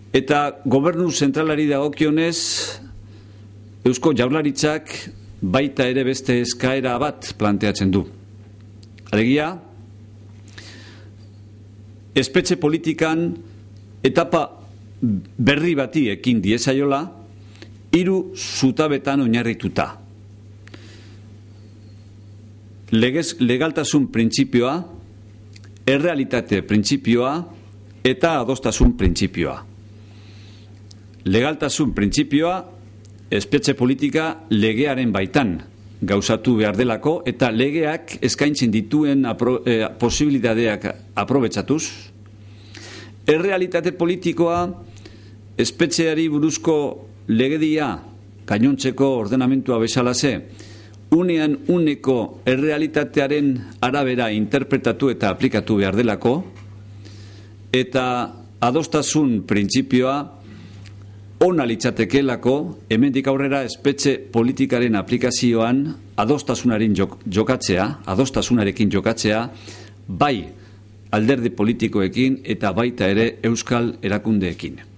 Eta gobernu zentralari dagokionez, Eusko Jaurlaritzak baita ere beste eskaera bat planteatzen du. Alegia, espetxe politikan etapa berri bati ekin diezaiola, 3 zutabetan oinarrituta. Legaltasun printzipioa, errealitate printzipioa eta adostasun printzipioa. Legaltasun printzipioa, espetxe politika legearen baitan gauzatu behar delako eta legeak eskaintzen dituen posibilitateak aprobetxatuz. Errealitate politikoa, espetxeari buruzko legedia gainontzeko ordenamentua bezalaze, unean uneko errealitatearen arabera interpretatu eta aplikatu behar delako, eta adostasun printzipioa ona litzatekeelako, hemendik aurrera espetxe politikaren aplikazioan adostasunarekin jokatzea, bai alderdi politikoekin eta baita ere euskal erakundeekin.